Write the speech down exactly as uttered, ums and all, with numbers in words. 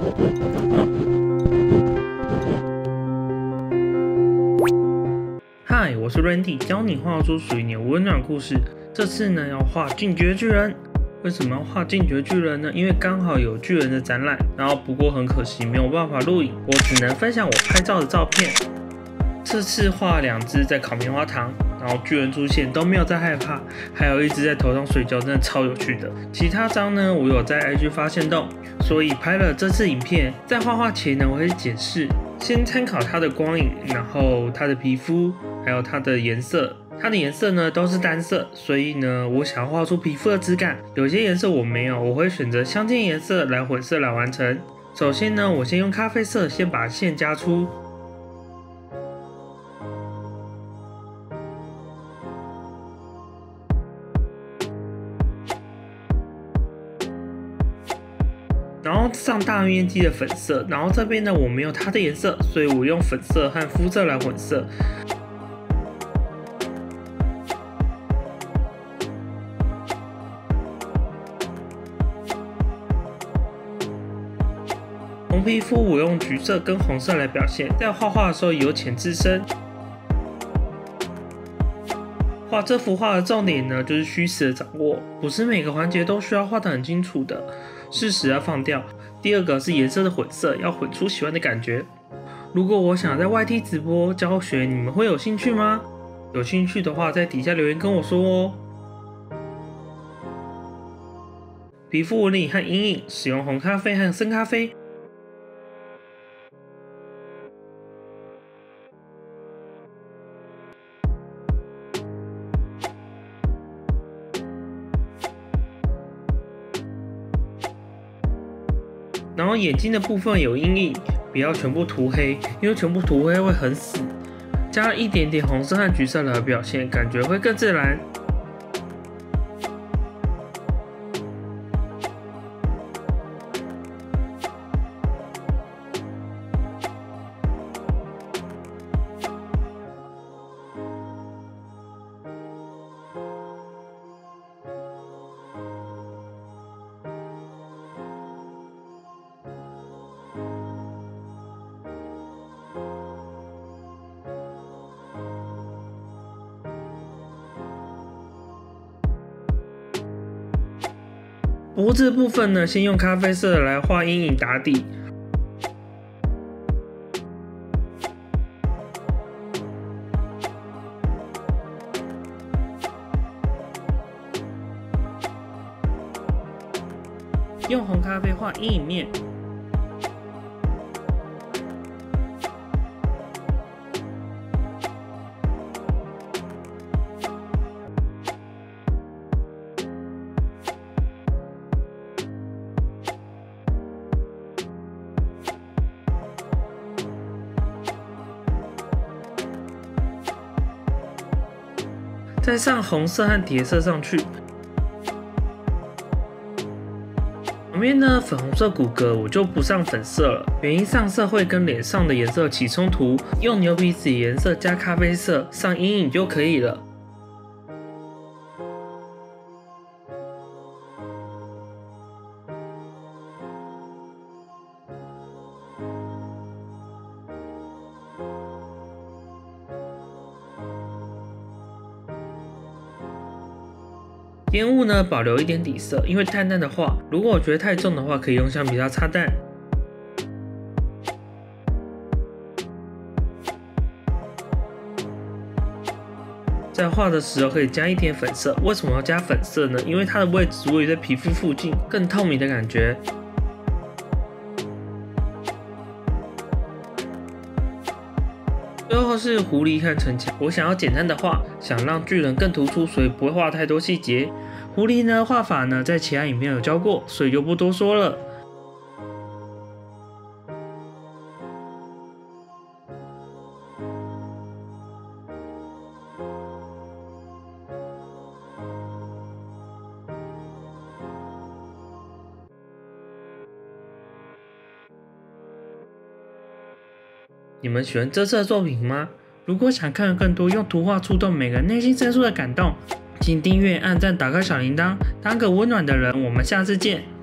嗨，我是 Randy， 教你画出属于你的温暖故事。这次呢要画进击的巨人。为什么要画进击的巨人呢？因为刚好有巨人的展览，然后不过很可惜没有办法录影，我只能分享我拍照的照片。这次画两只在烤棉花糖，然后巨人出现都没有在害怕，还有一只在头上睡觉，真的超有趣的。其他张呢，我有在 I G 发现动，所以拍了这次影片。在画画前呢，我会解释，先参考它的光影，然后它的皮肤，还有它的颜色。它的颜色呢都是单色，所以呢，我想要画出皮肤的质感。有些颜色我没有，我会选择相间颜色来混色来完成。首先呢，我先用咖啡色先把线加粗。然后上大面积的粉色，然后这边呢我没有它的颜色，所以我用粉色和肤色来混色。红皮肤我用橘色跟红色来表现，在画画的时候由浅至深。画这幅画的重点呢，就是虚实的掌握，不是每个环节都需要画得很清楚的，事实要放掉。第二个是颜色的混色，要混出喜欢的感觉。如果我想在 Y T 直播教学，你们会有兴趣吗？有兴趣的话，在底下留言跟我说哦。皮肤纹理和阴影，使用红咖啡和深咖啡。然后眼睛的部分有阴影，不要全部涂黑，因为全部涂黑会很死。加一点点红色和橘色来表现，感觉会更自然。脖子的部分呢，先用咖啡色来画阴影打底。用红咖啡画阴影面。再上红色和铁色上去。旁边呢，粉红色骨骼我就不上粉色了，原因上色会跟脸上的颜色起冲突，用牛皮纸颜色加咖啡色上阴影就可以了。烟雾呢，保留一点底色，因为淡淡的画，如果我觉得太重的话，可以用橡皮擦擦淡。在画的时候可以加一点粉色，为什么要加粉色呢？因为它的位置位于在皮肤附近，更透明的感觉。最后是狐狸和城墙，我想要简单的画，想让巨人更突出，所以不会画太多细节。狐狸呢，画法呢，在其他影片有教过，所以就不多说了。你们喜欢这次的作品吗？如果想看更多用图画触动每个人内心深处的感动，请订阅、按赞、打开小铃铛，当个温暖的人。我们下次见。